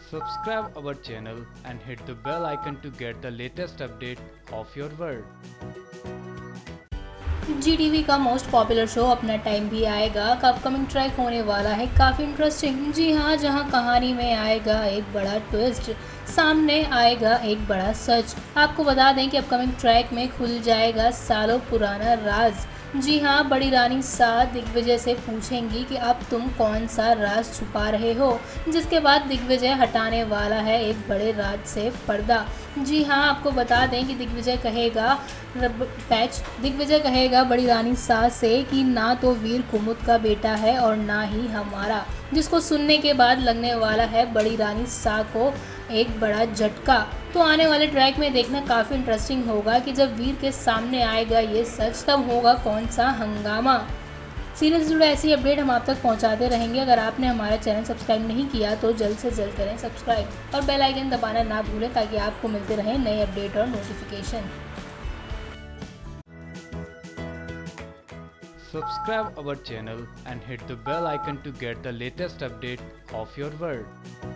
Subscribe our channel and hit the bell icon to get the latest update of your world. Zee TV का most popular show अपना time भी आएगा का upcoming track होने वाला है काफ़ी इंटरेस्टिंग। जी हाँ, जहाँ कहानी में आएगा एक बड़ा ट्विस्ट, सामने आएगा एक बड़ा सच। आपको बता दें कि अपकमिंग ट्रैक में खुल जाएगा सालों पुराना राज। जी हाँ, बड़ी रानी सा दिग्विजय से पूछेंगी कि अब तुम कौन सा राज छुपा रहे हो, जिसके बाद दिग्विजय हटाने वाला है एक बड़े राज से पर्दा। जी हाँ, आपको बता दें कि दिग्विजय कहेगा बड़ी रानी सा से कि ना तो वीर कुमुद का बेटा है और ना ही हमारा, जिसको सुनने के बाद लगने वाला है बड़ी रानी सा को एक बड़ा झटका। तो आने वाले ट्रैक में देखना काफ़ी इंटरेस्टिंग होगा कि जब वीर के सामने आएगा ये सच, तब होगा कौन सा हंगामा। सीरियल से जुड़े ऐसी अपडेट हम आप तक पहुंचाते रहेंगे। अगर आपने हमारा चैनल सब्सक्राइब नहीं किया तो जल्द से जल्द करें सब्सक्राइब और बेल आइकन दबाना ना भूलें ताकि आपको मिलते रहें नए अपडेट और notification. Subscribe our channel and hit the bell icon to get the latest update of your world.